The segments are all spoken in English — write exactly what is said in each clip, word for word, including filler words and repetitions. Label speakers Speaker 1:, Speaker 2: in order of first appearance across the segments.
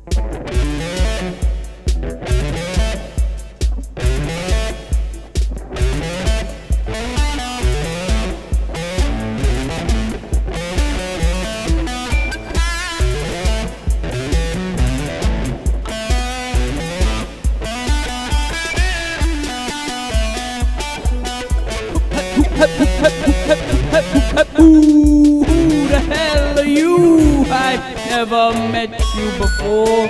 Speaker 1: Ooh, who the hell are you? I've never met you before,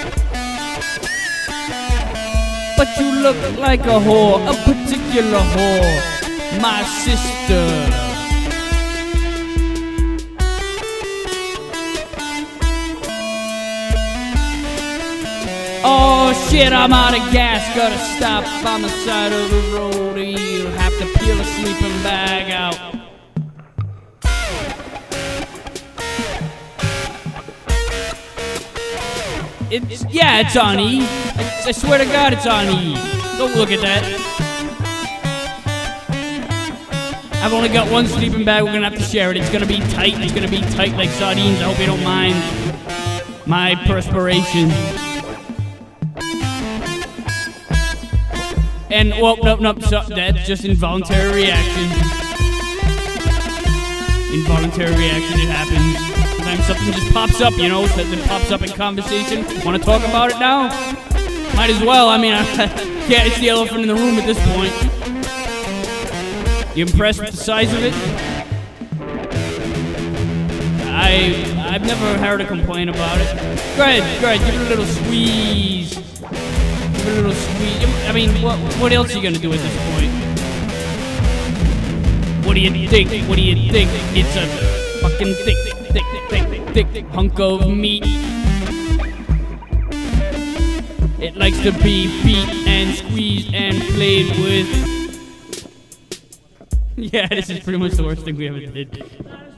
Speaker 1: but you look like a whore, a particular whore, my sister. Oh shit, I'm out of gas, gotta stop on the side of the road, or you'll have to peel a sleeping bag out. It's, yeah, it's on E. I, I swear to God it's on E. Don't look at that. I've only got one sleeping bag, we're gonna have to share it. It's gonna be tight, it's gonna be tight like sardines. I hope you don't mind my perspiration. And, well, no, no, so, that's just involuntary reaction. Involuntary reaction, it happens. Sometimes something just pops up, you know, something pops up in conversation. Want to talk about it now? Might as well, I mean, I can't, it's the elephant in the room at this point. You impressed with the size of it? I, I've never heard a complaint about it. Go ahead, go ahead, give it a little squeeze. Give it a little squeeze. I mean, what, what else are you gonna do at this point? What do you think? What do you think? It's a fucking thick, thick, thick, thick, thick hunk of meat. It likes to be beat and squeezed and played with. Yeah, this is pretty much the worst thing we ever did.